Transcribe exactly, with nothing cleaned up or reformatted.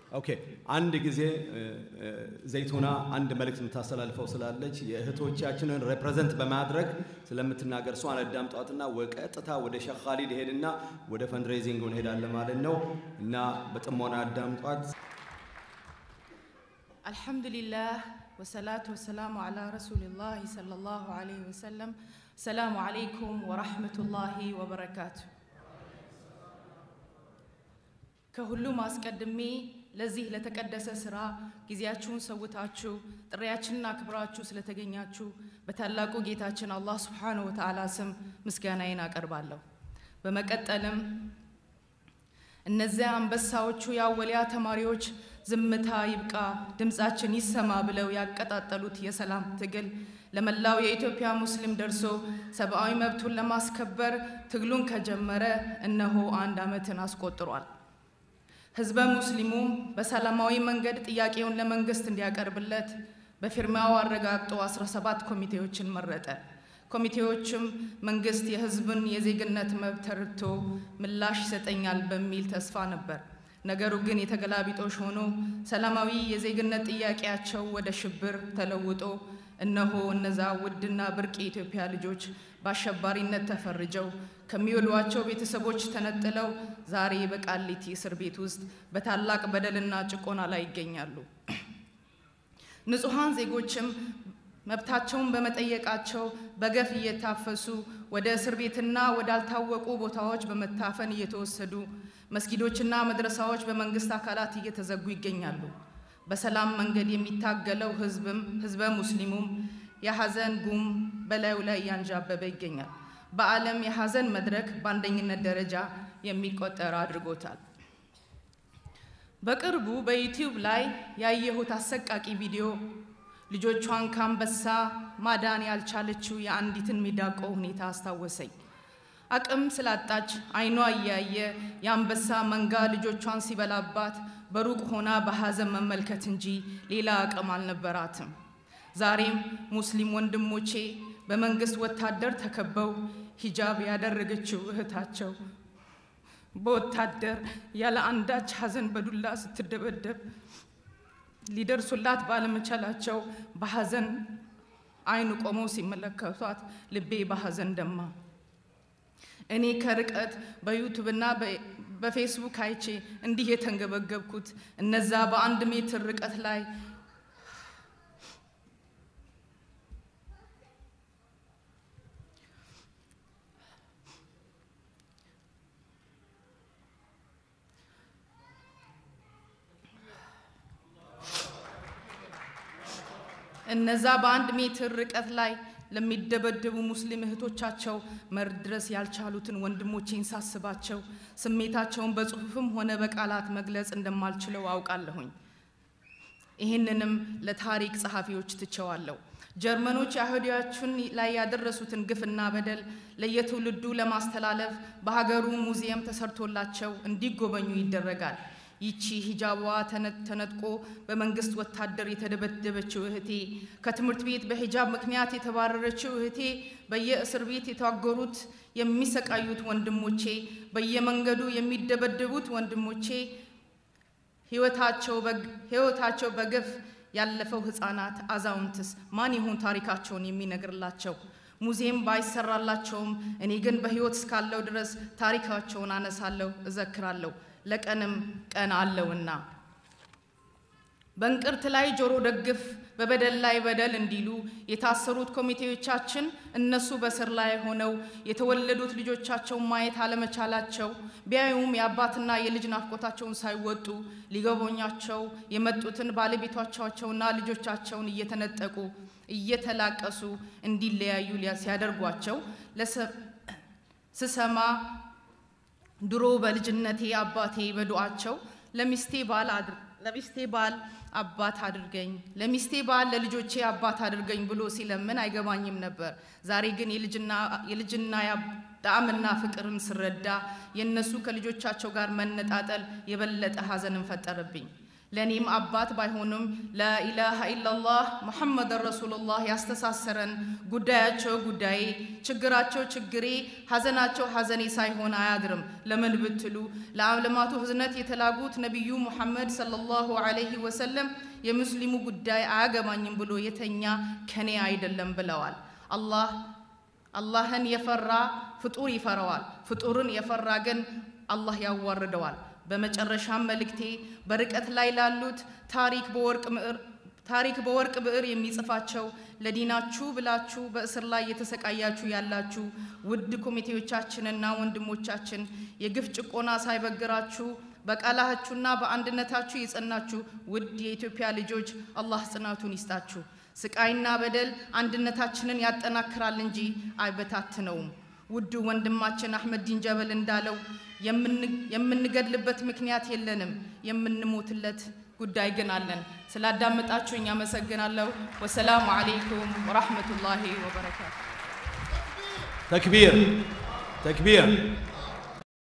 ኦኬ አንድ ጊዜ ዘይቱና አንድ መልእክት የምታስተላልፈው ስላለች የእህቶቻችንን ሪፕሬዘንት በማድረግ ስለምትናገር ሷን አዳምጧትና ወቀጥታ ወደ ሼክ ኻሊድ ሄድና ወደ ፈንድሬዚንግ እንሄዳለን ማለት ነው እና በጥሞና አዳምጧት አልহামዱሊላህ ወሰላቱ ወሰላሙ ዐላ ረሱሊላህ ሰለላሁ ዐለይሂ ወሰለም ሰላሙ አለይኩም ወራህመቱላሂ ወበረካቱ ከሁሉም አስቀድሜ ለዚህ ለተቀደሰ ስራ ጊዜያችሁን ሰውታችሁ ጥሪያችንን አክብራችሁ ስለተገኛችሁ በታላቁ ጌታችን አላህ Subhanahu Wa Ta'ala ስም ምስጋናዬን አቀርባለሁ በመቀጠልም እነዚያ አንበሳዎቹ ያወሊያ ተማሪዎች ዝምታ ይብቃ ድምጻችን ይሰማ ብለው ያቀጣጠሉት የሰላም ትግል ለመላው የኢትዮጵያ ሙስሊም ደርሶ ሰብአዊ መብቱን ለማስከበር ትግሉን ከጀመረ እነሆ አንድ አመትን አስቆጥሯል ህዝበ ሙስሊሙ በሰላማዊ መንገድ ጥያቄውን ለመንግስት እንዲያቀርብለት በፊርማው አረጋግጦ አስራ ሰባት ኮሚቴዎችን መረጠ ኮሚቴዎችም መንግስት የህዝብን የዜግነት መብት ተረድቶ ምላሽ ይሰጠኛል በሚል ተስፋ ነበር ነገሩ ግን የተገላቢጦሽ ሆኖ ሰላማዊ የዜግነት ጥያቄያቸው ወደ ሽብር ተለውጦ እነሆ እነዛ ውድና ብርቅ የኢትዮጵያ ልጆች በአሸባሪነት ተፈርጀው ከሚወሏቸው ቤተሰቦች ተነጥለው ዛሬ በቃሊቲ እስር ቤት ውስጥ በታላቅ በደልና ጭቆና ላይ ይገኛሉ ንጹሃን ዜጎችም መብታቸውን በመጠየቃቸው በገፍ እየታፈሱ ወደ እስር ቤትና ወዳልታወቁ ቦታዎች በመታፈን እየተወሰዱ መስጊዶችና መድረሳዎች በመንግስት አካላት እየተዘጉ ይገኛሉ በሰላም መንገድ የሚታገለው ህዝብም ህዝበ ሙስሊሙም የሐዘን ጉም በላዩ ላይ ያንጃበበ ይገኛል በአለም የሐዘን መድረክ ባንደኝነት ደረጃ የሚቆጠር አድርጎታል በቅርቡ በዩቲዩብ ላይ ያየሁት አሰቃቂ ቪዲዮ ልጆቿን ካንበሳ ማዳን ያልቻለችው የአንዲትን ሚዳቆ ሁኔታ አስታወሰኝ አቅም ስላጣች አይኗ ያየ ያንበሳ መንጋ ልጆቿን ሲበላባት በሩቅ ሆና በሐዘን መመልከት እንጂ ሌላ አቅም አልነበራትም ዛሬም ሙስሊም ወንድሞቼ በመንግስት ወታደር ተከበው ሂጃብ ያደረገችው እህታቸው በወታደር ያለ አንዳች ሐዘን በዱላ ስትደበደብ ሊደርሱላት ባለመቻላቸው በሐዘን አይኑ ቆመው ሲመለከቷት ልቤ በሐዘን ደማ እኔ ከርቀት በዩቲዩብና በፌስቡክ አይቼ እንዲህ የተንገበገብኩት እነዛ በአንድ ሜትር ርቀት ላይ እነዛ በአንድ ሜትር ርቀት ላይ ለሚደበደቡ ሙስሊም እህቶቻቸው መድረስ ያልቻሉትን ወንድሞቼን ሳስባቸው ስሜታቸውን በጽሁፍም ሆነ በቃላት መግለጽ እንደማልችለው አውቃለሁኝ ይሄንንም ለታሪክ ጸሐፊዎች ትቸዋለሁ ጀርመኖች አይሁዳውያን ላይ ያደረሱትን ግፍና በደል ለየትውልዱ ለማስተላለፍ በሀገሩ ሙዚየም ተሰርቶላቸው እንዲጎበኙ ይደረጋል ይቺ ሂጃቧ ተነጥቆ በመንግስት ወታደር የተደበደበችው እህቴ ከትምህርት ቤት በሂጃብ ምክንያት የተባረረችው እህቴ በየእስር ቤት የታገሩት የሚሰቃዩት ወንድሞቼ በየመንገዱ የሚደበደቡት ወንድሞቼ ህይወታቸው ህይወታቸው በግፍ ያለፈው ህፃናት አዛውንትስ ማን ይሁን ታሪካቸውን የሚነግርላቸው ሙዚየም ባይሰራላቸውም እኔ ግን በህይወት እስካለው ድረስ ታሪካቸውን አነሳለሁ እዘክራለሁ ለቀንም ቀን አለውና በእንቅርት ላይ ጆሮ ደግፍ በበደል ላይ በደል እንዲሉ የታሰሩት ኮሚቴዎቻችን እነሱ በስር ላይ ሆነው የተወለዱት ልጆቻቸው ማየት አለመቻላቸው ቢያዩም የአባትና የልጅ ናፍቆታቸውን ሳይወጡ ሊገቦኛቸው የመጡትን ባለቤቶቻቸውና ልጆቻቸውን እየተነጠቁ እየተላቀሱ እንዲለያዩ ሲያደርጓቸው ለሰማ ድሮ በልጅነቴ አባቴ በዱዓቸው ለሚስቴ ባል ለሚስቴ ባል አባት አድርገኝ ለሚስቴ ባል ለልጆቼ አባት አድርገኝ ብሎ ሲለምን አይገባኝም ነበር ዛሬ ግን የልጅና የልጅና ጣዕምና ፍቅርን ስረዳ የነሱ ከልጆቻቸው ጋር መነጣጠል የበለጠ ሐዘንን ፈጠረብኝ ለኔም አባት ባይሆንም ላኢላሃ ኢላላህ ሙሐመድ ረሱሉላህ ያስተሳሰረን ጉዳያቸው ጉዳይ ችግራቸው ችግሬ ሐዘናቸው ሐዘኔ ሳይሆን አያድርም ለምን ብትሉ ለዓለማቱ ህዝነት የተላጉት ነብዩ ሙሐመድ ሰለላሁ ዐለይሂ ወሰለም የሙስሊሙ ጉዳይ አያገባኝም ብሎ የተኛ ከኔ አይደለም ብለዋል አላህ አላህን የፈራ ፍጡር ይፈራዋል ፍጡርን የፈራ ግን አላህ ያዋርደዋል በመጨረሻም መልእክቴ በርቀት ላይ ላሉት ታሪክ በወርቅ ምዕር ታሪክ በወርቅ ብዕር የሚጽፋቸው ለዲናችሁ ብላችሁ በእስር ላይ የተሰቃያችሁ ያላችሁ ውድ ኮሚቴዎቻችንና ወንድሞቻችን የግፍ ጭቆና ሳይበግራችሁ በቃላችሁና በአንድነታችሁ የጸናችሁ ውድ የኢትዮጵያ ልጆች አላህ ጽናቱን ይስጣችሁ ስቃይና በደል አንድነታችንን ያጠናክራል እንጂ አይበታትነውም ውድ ወንድማችን አህመድ ዲን ጀበል እንዳለው የምንገድልበት ምክንያት የለንም የምንሞትለት ጉዳይ ግን አለን ስላዳመጣችሁኝ አመሰግናለሁ ወሰላሙ አለይኩም ወራህመቱላሂ ወበረካቱ ተክቢር ተክቢር